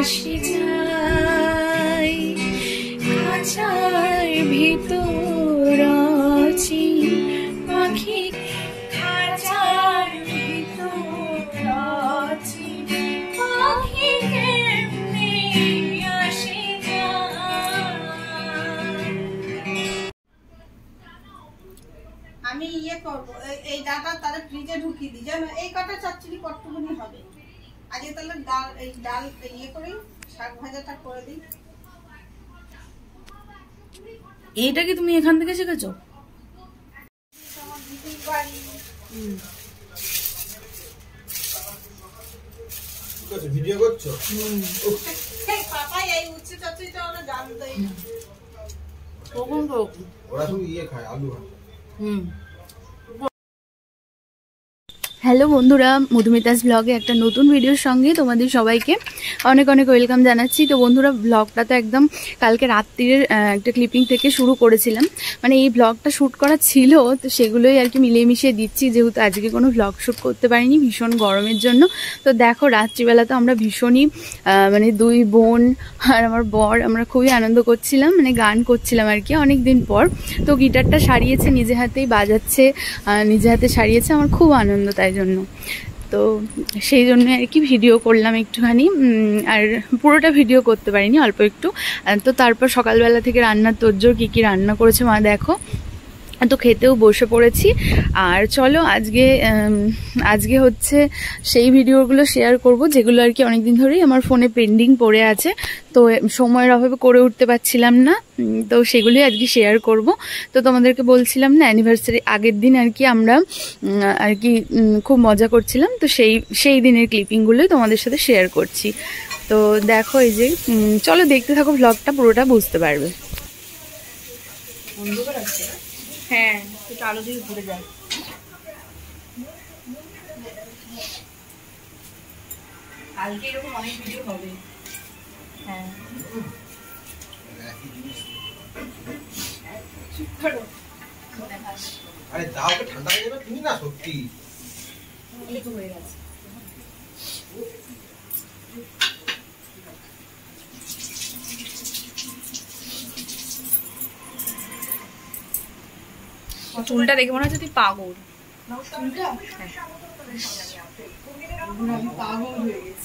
আসি যাই খাঁচার ভিতর আছি পাখি খাঁচার ভিতর আছি পাখি কেমনে আসি আমি ইয়ে করবো এই ডাটা তাহলে ফ্রিজে ঢুকিয়ে দিই জানো এই কটা চচ্চড়ি কতটুকুনি হবে আজকে তাহলে ডাল এই ডাল ইয়ে করে শাক ভাজাটা করে দিই। এইটা কি তুমি এখান থেকে শিখেছো? ভিডিও করছো? পাপাই এই উচ্ছে চচ্চড়িটা ওরা জানতোই না। ওরা শুধু ইয়ে খায় আলু ভাজা। হ্যালো বন্ধুরা, মধুমিতাস ব্লগে একটা নতুন ভিডিওর সঙ্গে তোমাদের সবাইকে অনেক অনেক ওয়েলকাম জানাচ্ছি। তো বন্ধুরা, ব্লগটা তো একদম কালকে রাত্রির একটা ক্লিপিং থেকে শুরু করেছিলাম, মানে এই ব্লগটা শ্যুট করা ছিল, তো সেগুলোই আর কি মিলিয়ে মিশিয়ে দিচ্ছি, যেহেতু আজকে কোনো ব্লগ শ্যুট করতে পারিনি ভীষণ গরমের জন্য। তো দেখো রাত্রিবেলা তো আমরা ভীষণই মানে দুই বোন আর আমার বর আমরা খুবই আনন্দ করছিলাম, মানে গান করছিলাম আর কি অনেক দিন পর। তো গিটারটা সারিয়েছে, নিজে হাতেই বাজাচ্ছে, নিজে হাতে সারিয়েছে, আমার খুব আনন্দ তাই জন্য। তো সেই জন্য আর কি ভিডিও করলাম একটুখানি, আর পুরোটা ভিডিও করতে পারিনি, অল্প একটু। তো তারপর সকালবেলা থেকে রান্নার তোড়জোড়, কী কী রান্না করেছে মা দেখো। তো খেতেও বসে পড়েছি। আর চলো আজকে হচ্ছে সেই ভিডিওগুলো শেয়ার করব যেগুলো আর কি অনেকদিন ধরেই আমার ফোনে পেন্ডিং পড়ে আছে, তো সময়ের অভাবে করে উঠতে পারছিলাম না, তো সেগুলোই আজকে শেয়ার করব। তো তোমাদেরকে বলছিলাম না, অ্যানিভার্সারি আগের দিন আর কি আমরা আর কি খুব মজা করছিলাম, তো সেই দিনের ক্লিপিংগুলোই তোমাদের সাথে শেয়ার করছি। তো দেখো এই যে, চলো দেখতে থাকো ব্লগটা, পুরোটা বুঝতে পারবে। হ্যাঁ, একটু আলো দিয়ে ঘুরে যায়। কালকে এরকম অনেক ভিডিও হবে। হ্যাঁ, আরে দাও তো, ঠান্ডা হয়ে যাবে তুমি না, সত্যি এই তো হয়ে গেছে। চুলটা দেখে মনে হচ্ছে তুই পাগল। পাগল হয়ে গেছি।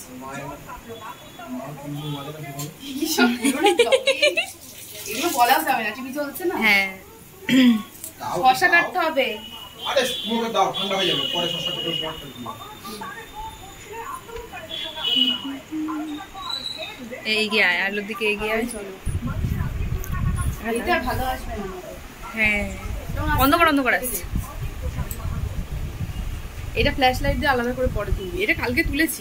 এগুলো বলা যাবে না, টিভি চলছে না। হ্যাঁ, শসা কাটতে হবে। আরে মুখে দাও, ঠান্ডা হয়ে যাবে, পরে শসা কেটে পড়তে দিও। এগিয়ে আয়, আলোর দিকে এগিয়ে আয়, চলো। এটা ভালো আসবে না। হ্যাঁ, অন্ধকার আসছে। এটা ফ্ল্যাশ লাইট দিয়ে আলাদা করে পরে তুলবি, এটা কালকে তুলেছি।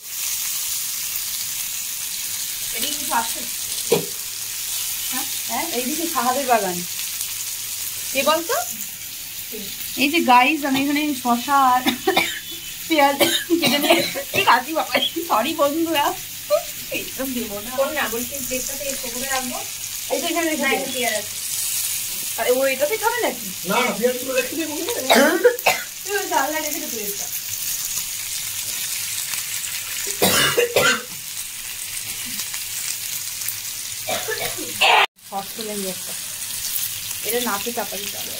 এদিকে কিছু আসছে? হ্যাঁ, এইদিকে সাহাদের বাগান। কে বলতো? এই যে গাইজ, আমি এখানে শসা আর পেঁয়াজ কেটে নিয়ে কাটি। বাবা সরি বন্ধুরা, এইসব দেবো না। বলছি দেখতে করে রাখবো। এই তো এখানে পেঁয়াজ আছে। ও এটাতে খাবে নাকি? না না, পেঁয়াজগুলো রেখে দিয়ে বলবো। তুই ওই জানলা রেখে দে পেঁয়াজটা। সস তুলে নিয়ে একটা, এটা নাকে চাপা দিতে হবে।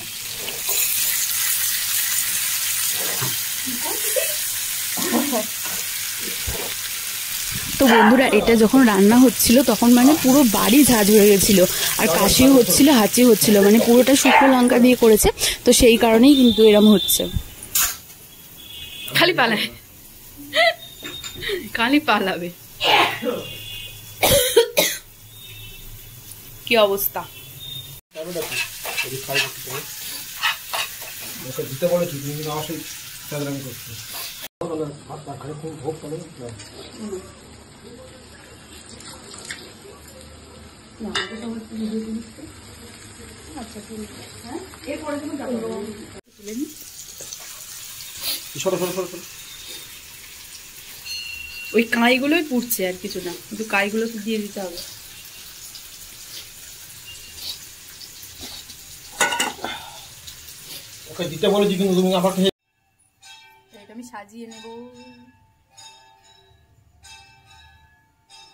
তো বন্ধুরা, এটা যখন রান্না হচ্ছিল তখন মানে পুরো বাড়ি ঝাঁঝ হয়ে গেছিল, আর কাশিও হচ্ছিল, হাঁচিও হচ্ছিল, মানে পুরোটা শুকনো লঙ্কা দিয়ে করেছে, তো সেই কারণেই কিন্তু এরম হচ্ছে। খালি পালাবে। কি অবস্থা? দিতে বলেছি তুমি, কিন্তু আমার সেই চাঁদরামি করছো। ওই কাঁইগুলোই পুড়ছে, আর কিছু না, কিন্তু কাঁইগুলো তো দিয়ে দিতে হবে। ওকে দিতে বলেছি, কিন্তু তুমি আবার এটা আমি সাজিয়ে নেব।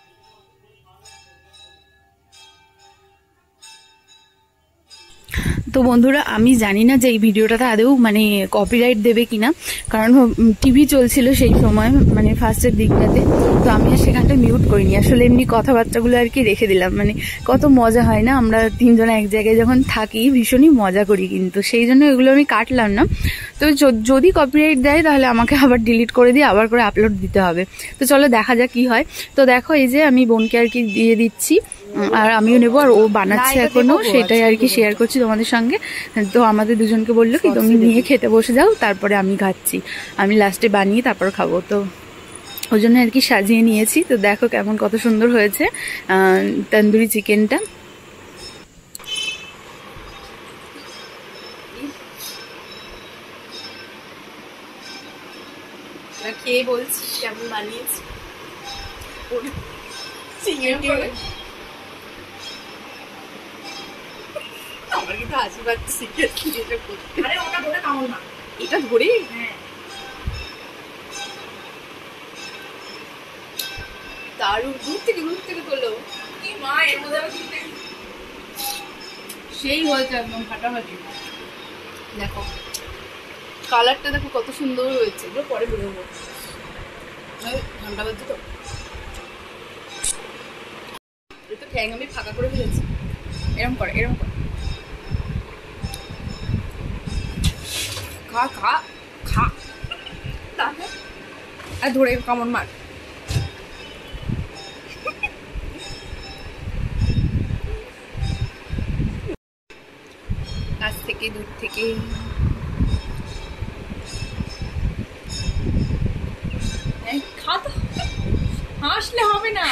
তো বন্ধুরা আমি জানি না যে এই ভিডিওটাতে আদৌ মানে কপিরাইট দেবে কিনা, কারণ টিভি চলছিল সেই সময়, মানে ফার্স্টের দিকটাতে। তো আমি আর সেখানটা মিউট করিনি, আসলে এমনি কথাবার্তাগুলো আর কি রেখে দিলাম। মানে কত মজা হয় না, আমরা তিনজন এক জায়গায় যখন থাকি ভীষণই মজা করি, কিন্তু সেই জন্য এগুলো আমি কাটলাম না। তো যদি কপিরাইট দেয় তাহলে আমাকে আবার ডিলিট করে দিয়ে আবার করে আপলোড দিতে হবে। তো চলো দেখা যাক কি হয়। তো দেখো এই যে আমি বোনকে আর কি দিয়ে দিচ্ছি, আর আমিও নেবো, আর ও বানাচ্ছে এখনো, সেটাই আর কি শেয়ার করছি তোমাদের সঙ্গে। তো আমাদের দুজনকে বললো কি তুমি নিয়ে খেতে বসে যাও, তারপরে আমি খাচ্ছি, আমি লাস্টে বানিয়ে তারপর খাবো। তো ওই জন্য আর কি সাজিয়ে নিয়েছি। তো দেখো কেমন কত সুন্দর হয়েছে তন্দুরি চিকেনটা। খেয়ে বলছি কেমন বানিয়েছি। আমার কিন্তু হাসি পাচ্ছে, এটা ধরে দারুণ, দূর থেকে তোলো কি মা, এর মধ্যে সেই হয়েছে একদম ফাটাফাটি। দেখো কালারটা দেখো কত সুন্দর হয়েছে, এগুলো পরে বেরোবো, ঠান্ডা বাজছে তো। তো ঠ্যাং আমি ফাঁকা করে ফেলেছি, এরম করে খা খা খা, তাহলে আর ধরে কামড় মার। কাছ থেকে দূর থেকে হাসলে হবে না,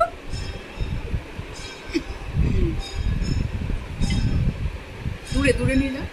দূরে নিয়ে না।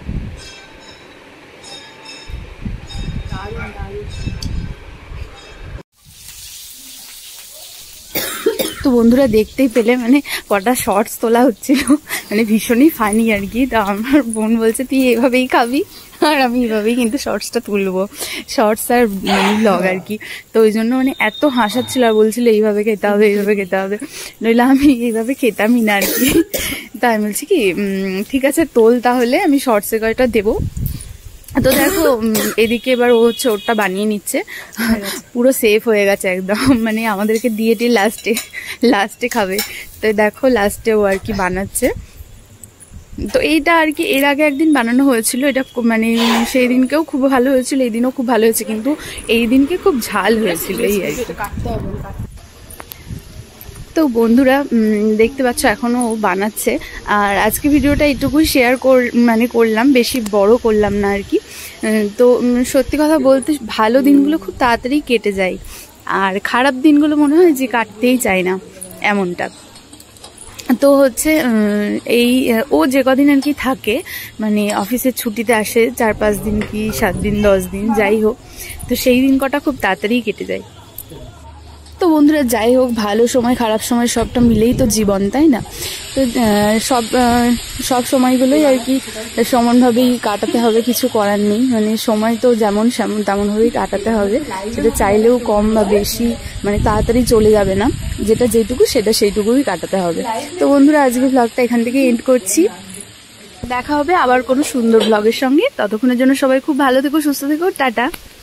তো বন্ধুরা দেখতেই পেলে মানে কটা শর্টস তোলা হচ্ছিল, মানে ভীষণই ফানি আর কি। তো আমার বোন বলছে তুই এভাবেই খাবি, আর আমি এভাবেই কিন্তু শর্টসটা তুলবো, শর্টস আর ব্লগ আর কি। তো ওই জন্য মানে এত হাসাচ্ছিল আর বলছিল এইভাবে খেতে হবে, নইলে আমি এইভাবে খেতামই না আর কি। তাই আমি বলছি কি ঠিক আছে তোল, তাহলে আমি শর্টসে কয়টা দেবো। তো দেখো এদিকে এবার ও হচ্ছে ওরটা বানিয়ে নিচ্ছে, পুরো সেফ হয়ে গেছে একদম, মানে আমাদেরকে দিয়ে লাস্টে খাবে। তো দেখো লাস্টে ও আর কি বানাচ্ছে। তো এইটা আর কি এর আগে একদিন বানানো হয়েছিল, এটা মানে সেই দিনকেও খুব ভালো হয়েছিল, এই দিনও খুব ভালো হয়েছে, কিন্তু এই দিনকে খুব ঝাল হয়েছিল এই আর কি। তো বন্ধুরা দেখতে পাচ্ছ এখনো ও বানাচ্ছে, আর আজকে ভিডিওটা এইটুকুই শেয়ার করলাম, বেশি বড় করলাম না আর কি। তো সত্যি কথা বলতে ভালো দিনগুলো খুব তাড়াতাড়ি কেটে যায়, আর খারাপ দিনগুলো মনে হয় যে কাটতেই চায় না, এমনটা। তো হচ্ছে এই ও যে কদিন আর কি থাকে, মানে অফিসের ছুটিতে আসে 4-5 দিন কি 7 দিন 10 দিন যাই হোক, তো সেই দিন কটা খুব তাড়াতাড়ি কেটে যায়। তো বন্ধুরা যাই হোক, ভালো সময় খারাপ সময় সবটা মিলেই তো জীবন, তাই না? তো সব সময়গুলোই আর কি সমানভাবেই কাটাতে হবে, কিছু করার নেই। মানে সময় তো যেমন তেমনভাবেই কাটাতে হবে, সেটা চাইলেও কম বা বেশি মানে তাড়াতাড়ি চলে যাবে না, যেটা যেটুকু সেটা সেইটুকুই কাটাতে হবে। তো বন্ধুরা আজকে ব্লগটা এখান থেকে এন্ড করছি, দেখা হবে আবার কোনো সুন্দর ব্লগের সঙ্গে। ততক্ষণের জন্য সবাই খুব ভালো থেকো, সুস্থ থেকো, টাটা।